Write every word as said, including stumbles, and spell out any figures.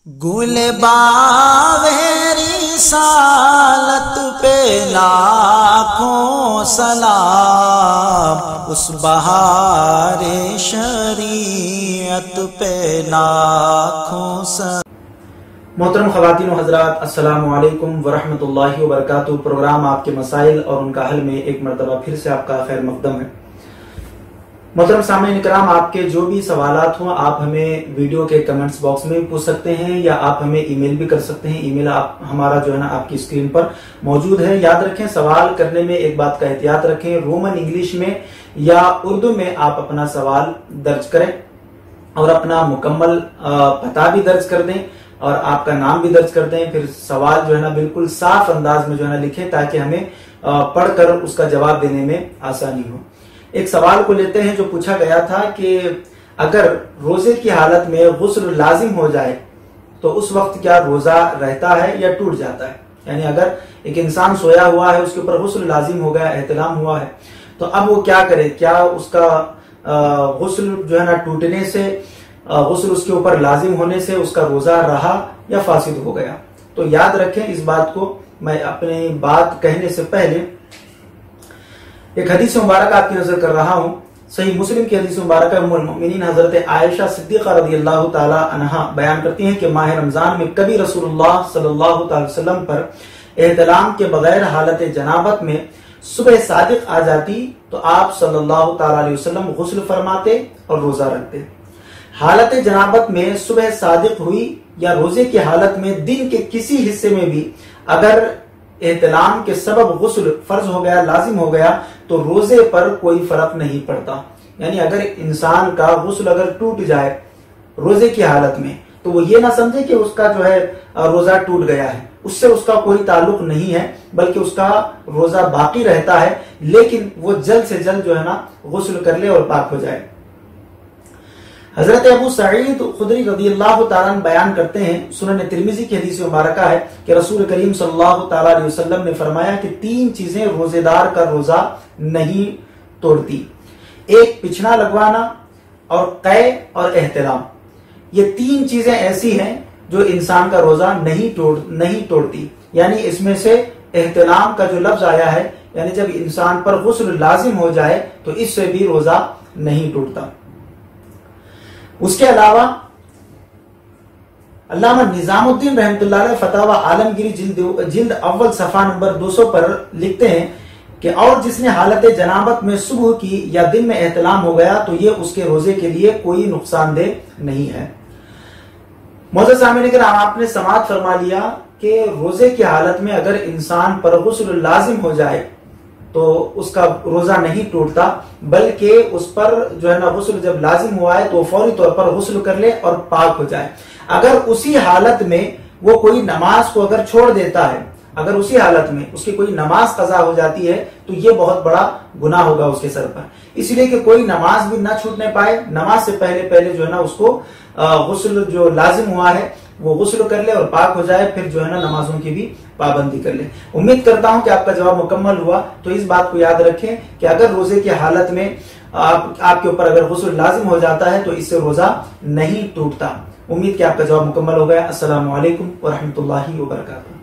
گل باوری سالت پہ لاکھوں سلام، اس بہار شریعت پہ لاکھوں سلام۔ محترم خواتین و حضرات، السلام علیکم ورحمۃ اللہ وبرکاتہ۔ پروگرام آپ کے مسائل اور ان کا حل میں ایک مرتبہ پھر سے آپ کا خیر مقدم ہے۔ محترم سامعین کرام، آپ کے جو بھی سوالات ہوں آپ ہمیں ویڈیو کے کمنٹس باکس میں بھی پوچھ سکتے ہیں، یا آپ ہمیں ای میل بھی کر سکتے ہیں۔ ای میل آپ ہمارا جو ہے نا آپ کی اسکرین پر موجود ہے۔ یاد رکھیں، سوال کرنے میں ایک بات کا احتیاط رکھیں، رومن انگلش میں یا اردو میں آپ اپنا سوال درج کریں اور اپنا مکمل پتہ بھی درج کر دیں اور آپ کا نام بھی درج کر دیں۔ پھر سوال جو ہے نا بالکل صاف انداز میں جو ہے نا لکھیں تاکہ ہمیں پڑھ کر اس کا جواب دینے میں آسانی ہو۔ ایک سوال کو لیتے ہیں جو پوچھا گیا تھا کہ اگر روزے کی حالت میں غسل لازم ہو جائے تو اس وقت کیا روزہ رہتا ہے یا ٹوٹ جاتا ہے؟ یعنی اگر ایک انسان سویا ہوا ہے، اس کے اوپر غسل لازم ہو گیا، احتلام ہوا ہے، تو اب وہ کیا کرے؟ کیا اس کا غسل جو ہے نا ٹوٹنے سے، غسل اس کے اوپر لازم ہونے سے اس کا روزہ رہا یا فاسد ہو گیا؟ تو یاد رکھیں اس بات کو۔ میں اپنی بات کہنے سے پہلے ایک حدیث مبارکہ آپ کی نظر کر رہا ہوں۔ صحیح مسلم کی حدیث مبارکہ ام المؤمنین حضرت عائشہ صدیقہ رضی اللہ تعالی عنہا بیان کرتی ہیں کہ ماہ رمضان میں کبھی رسول اللہ صلی اللہ تعالی وسلم پر احتلام کے بغیر حالت جنابت میں صبح صادق آ جاتی تو آپ صلی اللہ تعالی علیہ وسلم غسل فرماتے اور روزہ رکھتے۔ حالت جنابت میں صبح صادق ہوئی یا روزے کی حالت میں دن کے کسی حصے میں بھی اگر احتلام کے سبب غسل فرض ہو گیا، لازم ہو گیا، تو روزے پر کوئی فرق نہیں پڑتا۔ یعنی اگر انسان کا غسل اگر ٹوٹ جائے روزے کی حالت میں تو وہ یہ نہ سمجھے کہ اس کا جو ہے روزہ ٹوٹ گیا ہے، اس سے اس کا کوئی تعلق نہیں ہے، بلکہ اس کا روزہ باقی رہتا ہے، لیکن وہ جلد سے جلد جو ہے نا غسل کر لے اور پاک ہو جائے۔ حضرت ابو سعید خدری رضی اللہ تعالیٰ بیان کرتے ہیں، سنن ترمذی کی حدیث مبارکہ ہے کہ رسول کریم صلی اللہ تعالیٰ علیہ وسلم نے فرمایا کہ تین چیزیں روزے دار کا روزہ نہیں توڑتی، ایک پچھنا لگوانا اور قے اور احتلام۔ یہ تین چیزیں ایسی ہیں جو انسان کا روزہ نہیں توڑ نہیں توڑتی۔ یعنی اس میں سے احتلام کا جو لفظ آیا ہے، یعنی جب انسان پر غسل لازم ہو جائے تو اس سے بھی روزہ نہیں ٹوٹتا۔ اس کے علاوہ علامہ نظام الدین رحمۃ اللہ علیہ فتاوی عالمگیری جلد جلد اول صفحہ نمبر دو سو پر لکھتے ہیں کہ اور جس نے حالت جنابت میں صبح کی یا دن میں احتلام ہو گیا تو یہ اس کے روزے کے لیے کوئی نقصان دہ نہیں ہے۔ معزز سامعین کرام، آپ نے سماعت فرما لیا کہ روزے کی حالت میں اگر انسان پر غسل لازم ہو جائے تو اس کا روزہ نہیں ٹوٹتا، بلکہ اس پر جو ہے نا غسل جب لازم ہوا ہے تو فوری طور پر غسل کر لے اور پاک ہو جائے۔ اگر اسی حالت میں وہ کوئی نماز کو اگر چھوڑ دیتا ہے، اگر اسی حالت میں اس کی کوئی نماز قضا ہو جاتی ہے تو یہ بہت بڑا گناہ ہوگا اس کے سر پر، اس لیے کہ کوئی نماز بھی نہ چھوٹنے پائے۔ نماز سے پہلے پہلے جو ہے نا اس کو غسل جو لازم ہوا ہے وہ غسل کر لے اور پاک ہو جائے، پھر جو ہے نا نمازوں کی بھی پابندی کر لے۔ امید کرتا ہوں کہ آپ کا جواب مکمل ہوا۔ تو اس بات کو یاد رکھیں کہ اگر روزے کی حالت میں آپ آپ کے اوپر اگر غسل لازم ہو جاتا ہے تو اس سے روزہ نہیں ٹوٹتا۔ امید کہ آپ کا جواب مکمل ہو گیا۔ السلام علیکم ورحمۃ اللہ وبرکاتہ۔